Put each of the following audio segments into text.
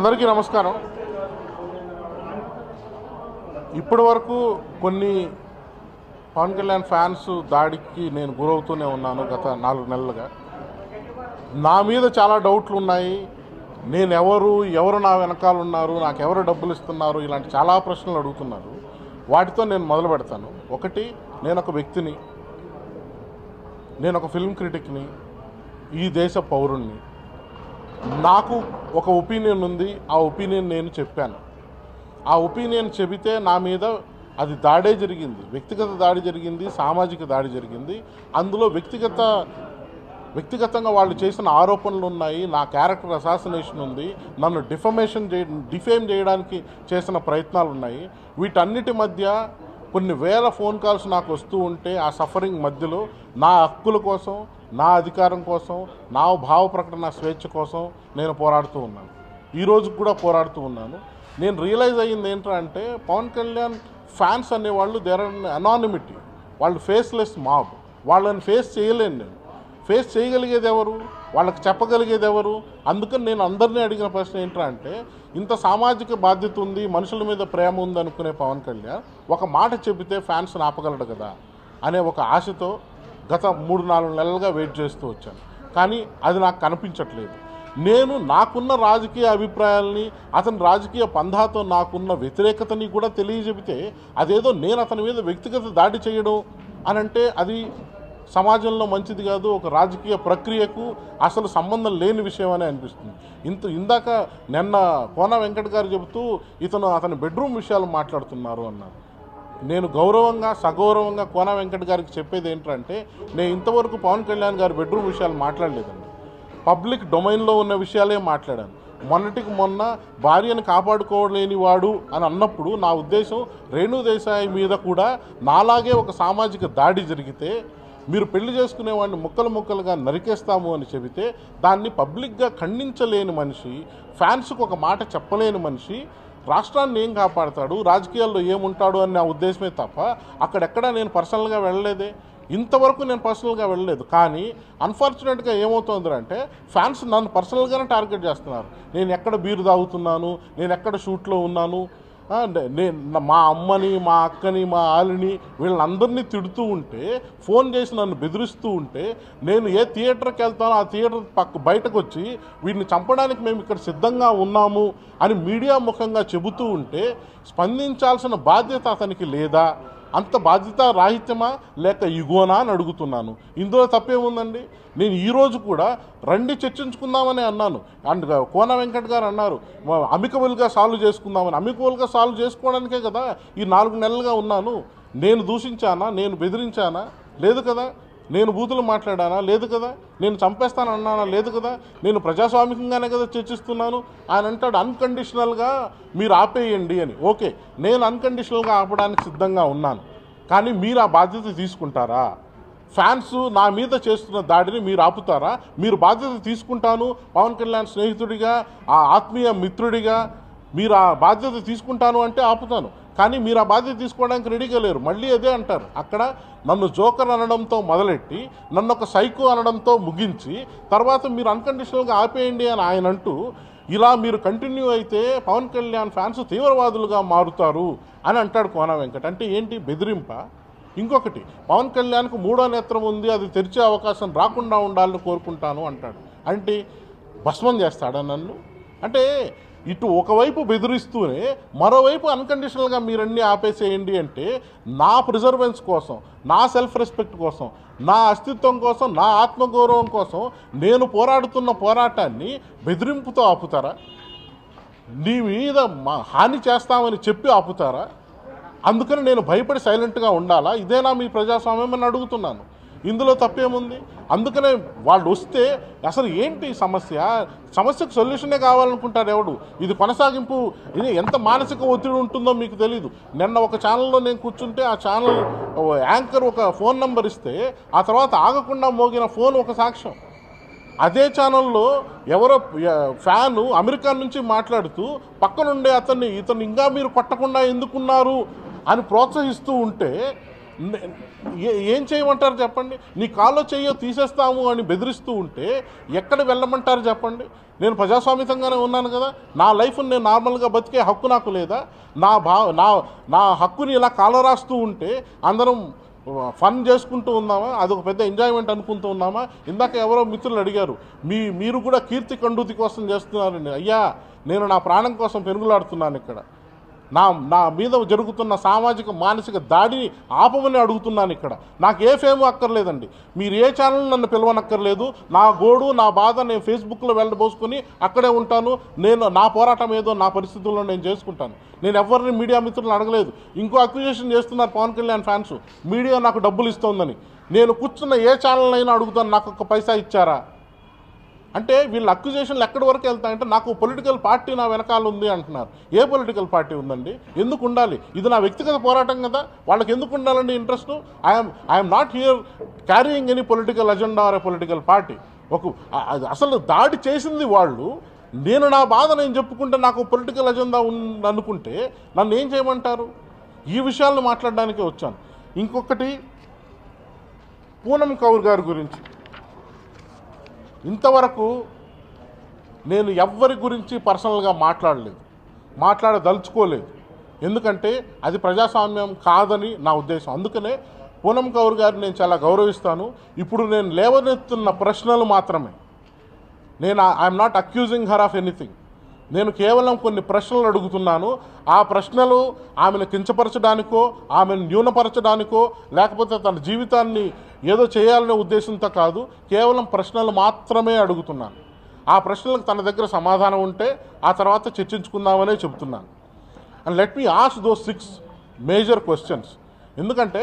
అందరికీ నమస్కారం. ఇప్పటి వరకు కొన్ని పవన్ కళ్యాణ్ ఫ్యాన్స్ దాడికి నేను గురవుతూనే ఉన్నాను. గత 4 నెలలుగా నా మీద చాలా డౌట్లు ఉన్నాయి. నేను ఎవరు నా వెనకాల ఉన్నారు, నాకు ఎవరు డబ్బులు ఇస్తున్నారు, ఇలాంటి చాలా ప్రశ్నలు అడుగుతున్నారు. వాటితో నేను మొదలు పెడతాను. ఒకటి, నేను ఒక వ్యక్తిని, నేను ఒక ఫిల్మ్ క్రిటిక్ని, ఈ దేశ పౌరుణ్ణి. నాకు ఒక ఒపీనియన్ ఉంది. ఆ ఒపీనియన్ నేను చెప్పాను. ఆ ఒపీనియన్ చెబితే నా మీద అది దాడే జరిగింది, వ్యక్తిగత దాడి జరిగింది, సామాజిక దాడి జరిగింది. అందులో వ్యక్తిగతంగా వాళ్ళు చేసిన ఆరోపణలు ఉన్నాయి, నా క్యారెక్టర్ అసాసినేషన్ ఉంది, నన్ను డిఫేమ్ చేయడానికి చేసిన ప్రయత్నాలు ఉన్నాయి. వీటన్నిటి మధ్య కొన్ని వేల ఫోన్ కాల్స్ నాకు వస్తూ ఉంటే ఆ సఫరింగ్ మధ్యలో నా హక్కుల కోసం, నా అధికారం కోసం, నా భావ ప్రకటన స్వేచ్ఛ కోసం నేను పోరాడుతూ ఉన్నాను. ఈరోజు కూడా పోరాడుతూ ఉన్నాను. నేను రియలైజ్ అయ్యింది ఏంటంటే, పవన్ కళ్యాణ్ ఫ్యాన్స్ అనేవాళ్ళు దేర్ అనానిమిటీ, వాళ్ళు ఫేస్లెస్ మాబ్. వాళ్ళని ఫేస్ చేయలేను నేను. ఫేస్ చేయగలిగేది ఎవరు, వాళ్ళకి చెప్పగలిగేది ఎవరు? అందుకని నేను అందరినీ అడిగిన ప్రశ్న ఏంటంటే, ఇంత సామాజిక బాధ్యత ఉంది, మనుషుల మీద ప్రేమ ఉంది అనుకునే పవన్ కళ్యాణ్ ఒక మాట చెబితే ఫ్యాన్స్ని ఆపగలడు కదా అనే ఒక ఆశతో గత 3-4 నెలలుగా వెయిట్ చేస్తూ వచ్చాను. కానీ అది నాకు కనిపించట్లేదు. నేను నాకున్న రాజకీయ అభిప్రాయాల్ని, అతని రాజకీయ పంధాతో నాకున్న వ్యతిరేకతని కూడా తెలియజెబితే అదేదో నేను అతని మీద వ్యక్తిగత దాడి చేయడం అనంటే అది సమాజంలో మంచిది కాదు, ఒక రాజకీయ ప్రక్రియకు అసలు సంబంధం లేని విషయం అని అనిపిస్తుంది. ఇందాక నిన్న కోన వెంకట్ గారు చెబుతూ అతని బెడ్రూమ్ విషయాలు మాట్లాడుతున్నారు అన్నారు. నేను గౌరవంగా సగౌరవంగా కోన వెంకట్ గారికి చెప్పేది ఏంటంటే, నేను ఇంతవరకు పవన్ కళ్యాణ్ గారి బెడ్రూమ్ విషయాలు మాట్లాడలేదండి. పబ్లిక్ డొమైన్లో ఉన్న విషయాలే మాట్లాడాను. మొన్నటికి మొన్న భార్యను కాపాడుకోలేని వాడు అని అన్నప్పుడు నా ఉద్దేశం, రేణు దేశాయి మీద కూడా నాలాగే ఒక సామాజిక దాడి జరిగితే మీరు పెళ్లి చేసుకునేవాడిని ముక్కలు ముక్కలుగా నరికేస్తాము అని చెబితే దాన్ని పబ్లిక్గా ఖండించలేని మనిషి, ఫ్యాన్స్కి ఒక మాట చెప్పలేని మనిషి రాష్ట్రాన్ని ఏం కాపాడతాడు, రాజకీయాల్లో ఏముంటాడు అనే ఉద్దేశమే తప్ప అక్కడెక్కడా నేను పర్సనల్గా వెళ్ళలేదే. ఇంతవరకు నేను పర్సనల్గా వెళ్ళలేదు. కానీ అన్ఫార్చునేట్గా ఏమవుతుందంటే, ఫ్యాన్స్ నన్ను పర్సనల్గానే టార్గెట్ చేస్తున్నారు. నేను ఎక్కడ బీరు తాగుతున్నాను, నేను ఎక్కడ షూట్లో ఉన్నాను, నేను మా అమ్మని, మా అక్కని, మా ఆలిని వీళ్ళందరినీ తిడుతూ ఉంటే, ఫోన్ చేసి నన్ను బెదిరిస్తూ ఉంటే, నేను ఏ థియేటర్కి వెళ్తానో ఆ థియేటర్ బయటకు వచ్చి వీడిని చంపడానికి మేము ఇక్కడ సిద్ధంగా ఉన్నాము అని మీడియా ముఖంగా చెబుతూ ఉంటే స్పందించాల్సిన బాధ్యత అతనికి లేదా? అంత బాధ్యత రాహిత్యమా లేక ఇగోనా అని అడుగుతున్నాను. ఇందులో తప్పేముందండి? నేను ఈరోజు కూడా రండి చర్చించుకుందామని అన్నాను. అండ్ కోన వెంకట్ గారు అన్నారు అమికబుల్గా సాల్వ్ చేసుకుందామని. అమికబుల్గా సాల్వ్ చేసుకోవడానికే కదా ఈ 4 నెలలుగా ఉన్నాను. నేను దూషించానా, నేను బెదిరించానా? లేదు కదా. నేను బూతులు మాట్లాడానా? లేదు కదా. నేను చంపేస్తానన్నానా? లేదు కదా. నేను ప్రజాస్వామికంగానే కదా చర్చిస్తున్నాను. ఆయన అంటాడు అన్కండిషనల్గా మీరు ఆపేయండి అని. ఓకే, నేను అన్కండిషనల్గా ఆపడానికి సిద్ధంగా ఉన్నాను. కానీ మీరు ఆ బాధ్యత తీసుకుంటారా? ఫ్యాన్స్ నా మీద చేస్తున్న దాడిని మీరు ఆపుతారా? మీరు బాధ్యత తీసుకుంటాను, పవన్ కళ్యాణ్ స్నేహితుడిగా, ఆ ఆత్మీయ మిత్రుడిగా మీరు ఆ బాధ్యత తీసుకుంటాను అంటే ఆపుతాను. కానీ మీరు ఆ బాధ్యత తీసుకోవడానికి రెడీగా లేరు. మళ్ళీ అదే అంటారు. అక్కడ నన్ను జోకర్ అనడంతో మొదలెట్టి నన్ను ఒక సైకో అనడంతో ముగించి తర్వాత మీరు అన్కండిషనల్గా ఆపేయండి అని ఆయన అంటూ, ఇలా మీరు కంటిన్యూ అయితే పవన్ కళ్యాణ్ ఫ్యాన్స్ తీవ్రవాదులుగా మారుతారు అని అంటాడు కోన వెంకట్. అంటే ఏంటి? బెదిరింప? ఇంకొకటి, పవన్ కళ్యాణ్కు 3వ నేత్రం ఉంది, అది తెరిచే అవకాశం రాకుండా ఉండాలని కోరుకుంటాను అంటాడు. అంటే భస్మం చేస్తాడా నన్ను? అంటే ఇటు ఒకవైపు బెదిరిస్తూనే మరోవైపు అన్కండిషనల్గా మీరన్నీ ఆపేసేయండి అంటే నా ప్రిజర్వెన్స్ కోసం, నా సెల్ఫ్ రెస్పెక్ట్ కోసం, నా అస్తిత్వం కోసం, నా ఆత్మగౌరవం కోసం నేను పోరాడుతున్న పోరాటాన్ని బెదిరింపుతో ఆపుతారా? నీ మీద హాని చేస్తామని చెప్పి ఆపుతారా? అందుకని నేను భయపడి సైలెంట్గా ఉండాలా? ఇదేనా మీ ప్రజాస్వామ్యం అని అడుగుతున్నాను. ఇందులో తప్పేముంది? అందుకనే వాళ్ళు వస్తే అసలు ఏంటి సమస్యకు సొల్యూషనే కావాలనుకుంటారు ఎవడు. ఇది కొనసాగింపు. ఇది ఎంత మానసిక ఒత్తిడి ఉంటుందో మీకు తెలీదు. నిన్న ఒక ఛానల్లో నేను కూర్చుంటే ఆ ఛానల్ యాంకర్ ఒక ఫోన్ నెంబర్ ఇస్తే ఆ తర్వాత ఆగకుండా మోగిన ఫోన్ ఒక సాక్ష్యం. అదే ఛానల్లో ఎవరో ఫ్యాను అమెరికా నుంచి మాట్లాడుతూ పక్కనుండే ఇతను ఇంకా మీరు కొట్టకుండా ఎందుకున్నారు అని ప్రోత్సహిస్తూ ఉంటే ఏం చేయమంటారు చెప్పండి? నీ కాల్లో చెయ్యో తీసేస్తాము అని బెదిరిస్తూ ఉంటే ఎక్కడ వెళ్ళమంటారు చెప్పండి? నేను ప్రజాస్వామ్యంగానే ఉన్నాను కదా, నా లైఫ్ని నేను నార్మల్గా బతికే హక్కు నాకు లేదా? నా హక్కుని ఇలా కాలరాస్తూ ఉంటే అందరం ఫన్ చేసుకుంటూ ఉన్నామా? అదొక పెద్ద ఎంజాయ్మెంట్ అనుకుంటూ ఉన్నామా? ఇందాక ఎవరో మిత్రులు అడిగారు, మీరు కూడా కీర్తి కండూతి కోసం చేస్తున్నారండి. అయ్యా, నేను నా ప్రాణం కోసం పెనుగులాడుతున్నాను ఇక్కడ. నా మీద జరుగుతున్న సామాజిక మానసిక దాడిని ఆపమని అడుగుతున్నాను ఇక్కడ. నాకు ఏ ఫేమ్ అక్కర్లేదండి, మీరు ఏ ఛానల్ నన్ను పిలవనక్కర్లేదు. నా గోడు నా బాధ నేను ఫేస్బుక్లో వెళ్ళబోసుకొని అక్కడే ఉంటాను. నా పోరాటం ఏదో నా పరిస్థితుల్లో నేను చేసుకుంటాను. నేను ఎవరిని మీడియా మిత్రులను అడగలేదు. ఇంకో అక్యూజేషన్ చేస్తున్నారు పవన్ కళ్యాణ్ ఫ్యాన్స్, మీడియా నాకు డబ్బులు ఇస్తోందని. నేను కూర్చున్న ఏ ఛానల్ అయినా అడుగుతాను, నాకు ఒక్క పైసా ఇచ్చారా అంటే వీళ్ళ అక్యుజేషన్లు ఎక్కడి వరకు వెళ్తాయంటే నాకు పొలిటికల్ పార్టీ నా వెనకాల ఉంది అంటున్నారు. ఏ పొలిటికల్ పార్టీ ఉందండి? ఎందుకు ఉండాలి? ఇది నా వ్యక్తిగత పోరాటం కదా, వాళ్ళకి ఎందుకు ఉండాలండి interest? I'm not here carrying any political agenda or a political party. అసలు దాడి చేసింది వాళ్ళు. నేను నా బాధ నేను చెప్పుకుంటే నాకు పొలిటికల్ అజెండా అనుకుంటే నన్ను ఏం చేయమంటారు? ఈ విషయాలను మాట్లాడడానికే వచ్చాను. ఇంకొకటి, పూనం కౌర్ గారి గురించి ఇంతవరకు నేను ఎవ్వరి గురించి పర్సనల్గా మాట్లాడదలుచుకోలేదు. ఎందుకంటే అది ప్రజాస్వామ్యం కాదని నా ఉద్దేశం. అందుకనే పూనం కౌర్ గారిని నేను చాలా గౌరవిస్తాను. ఇప్పుడు నేను లేవనెత్తున్న ప్రశ్నలు మాత్రమే. I'm not accusing her of anything. నేను కేవలం కొన్ని ప్రశ్నలు అడుగుతున్నాను. ఆ ప్రశ్నలు ఆమెను కించపరచడానికో, ఆమెను న్యూనపరచడానికో, లేకపోతే తన జీవితాన్ని ఏదో చేయాలనే ఉద్దేశంతో కాదు, కేవలం ప్రశ్నలు మాత్రమే అడుగుతున్నాను. ఆ ప్రశ్నలకు తన దగ్గర సమాధానం ఉంటే ఆ తర్వాత చర్చించుకుందామనే చెబుతున్నాను. And let me ask those 6 major questions. ఎందుకంటే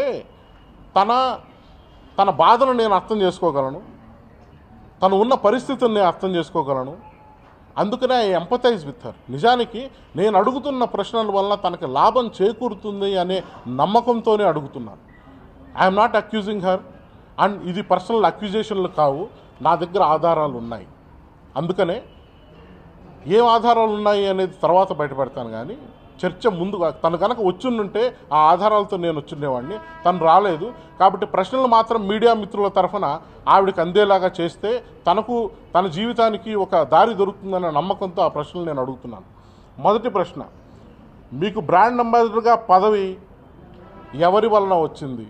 తన బాధను నేను అర్థం చేసుకోగలను, తను ఉన్న పరిస్థితుల్ని అర్థం చేసుకోగలను. అందుకనే ఐ ఎంపథైజ్ విత్ హర్. నిజానికి నేను అడుగుతున్న ప్రశ్నల వల్ల తనకి లాభం చేకూరుతుంది అనే నమ్మకంతోనే అడుగుతున్నాను. I'm not accusing her. And ఇది పర్సనల్ అక్యూజేషన్లు కావు, నా దగ్గర ఆధారాలు ఉన్నాయి. అందుకనే ఏం ఆధారాలు ఉన్నాయి అనేది తర్వాత బయటపెడతాను. కానీ చర్చ ముందుగా తను కనుక వచ్చుంటే ఆ ఆధారాలతో నేను వచ్చుండేవాడిని. తను రాలేదు కాబట్టి ప్రశ్నలు మాత్రం మీడియా మిత్రుల తరఫున ఆవిడకి అందేలాగా చేస్తే తన జీవితానికి ఒక దారి దొరుకుతుందన్న నమ్మకంతో ఆ ప్రశ్నలు నేను అడుగుతున్నాను. మొదటి ప్రశ్న, మీకు బ్రాండ్ అంబాసిడర్గా పదవి ఎవరి వలన వచ్చింది?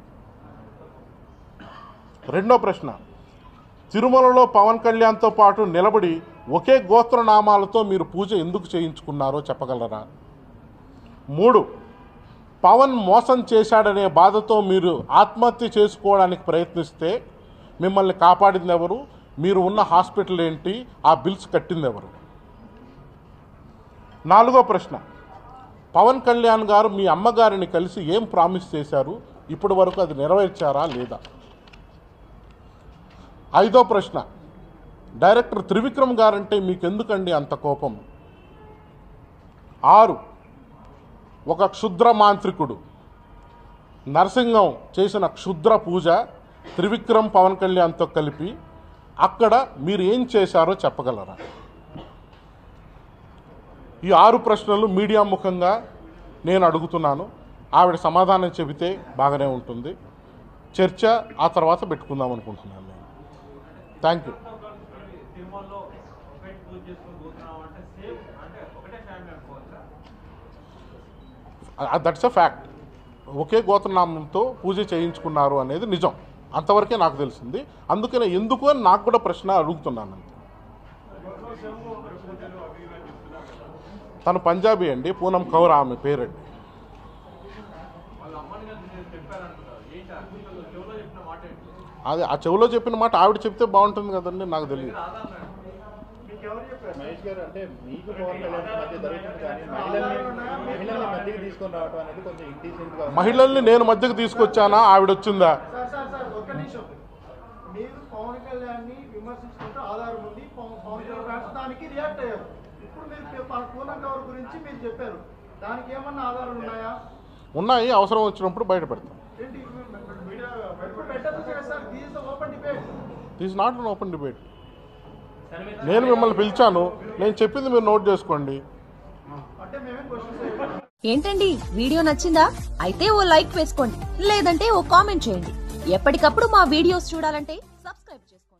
రెండో ప్రశ్న, తిరుమలలో పవన్ కళ్యాణ్తో పాటు నిలబడి ఒకే గోత్రనామాలతో మీరు పూజ ఎందుకు చేయించుకున్నారో చెప్పగలరా? 3, పవన్ మోసం చేశాడనే బాధతో మీరు ఆత్మహత్య చేసుకోవడానికి ప్రయత్నిస్తే మిమ్మల్ని కాపాడింది ఎవరు? మీరు ఉన్న హాస్పిటల్ ఏంటి? ఆ బిల్స్ కట్టింది ఎవరు? 4వ ప్రశ్న, పవన్ కళ్యాణ్ గారు మీ అమ్మగారిని కలిసి ఏం ప్రామిస్ చేశారు? ఇప్పటి వరకు అది నెరవేర్చారా లేదా? 5వ ప్రశ్న, డైరెక్టర్ త్రివిక్రమ్ గారంటే మీకు ఎందుకండి అంత కోపం? 6, ఒక క్షుద్ర మాంత్రికుడు నరసింహం చేసిన క్షుద్ర పూజ త్రివిక్రమ్ పవన్ కళ్యాణ్తో కలిపి అక్కడ మీరు ఏం చేశారో చెప్పగలరా? ఈ 6 ప్రశ్నలు మీడియా ముఖంగా నేను అడుగుతున్నాను. ఆవిడ సమాధానం చెబితే బాగానే ఉంటుంది. చర్చ ఆ తర్వాత పెట్టుకుందాం అనుకుంటున్నాను నేను. Thank you. That's a fact. ఒకే గోత్రనామంతో పూజ చేయించుకున్నారు అనేది నిజం. అంతవరకే నాకు తెలిసింది. అందుకనే ఎందుకు అని నాకు కూడా ప్రశ్న అడుగుతున్నాను. అంతే. తను పంజాబీ అండి, పూనం కౌర్ ఆమె పేరండి. అది ఆ చెవిలో చెప్పిన మాట ఆవిడ చెప్తే బాగుంటుంది కదండి, నాకు తెలియదు. మహేష్ గారు, అంటే మీకు పవన్ కళ్యాణ్ మధ్య జరుగుతుంది కానీ మహిళల్ని మధ్యకి తీసుకొని రావడం అనేది కొంచెం ఇండిసెంట్ గా. మహిళల్ని నేను మధ్యకి తీసుకొచ్చానా? ఆవిడ వచ్చిందా? మీరు పవన్ కళ్యాణ్ని విమర్శించుకుంటూ ఆధారం ఉంది, పవన్ కళ్యాణ్ దానికి రియాక్ట్ అయ్యారు. ఇప్పుడు మీరు పూనం కౌర్ గురించి మీరు చెప్పారు, దానికి ఏమన్నా ఆధారాలు ఉన్నాయా? ఉన్నాయి, అవసరం వచ్చినప్పుడు బయట పెడతాం. This not an open debate. నేను మిమ్మల్ని పిలిచాను, నేను చెప్పింది మీరు నోట్ చేసుకోండి. ఏంటండి వీడియో నచ్చిందా? అయితే ఓ లైక్ వేసుకోండి, లేదంటే ఓ కామెంట్ చేయండి. ఎప్పటికప్పుడు మా వీడియోస్ చూడాలంటే సబ్స్క్రైబ్ చేసుకోండి.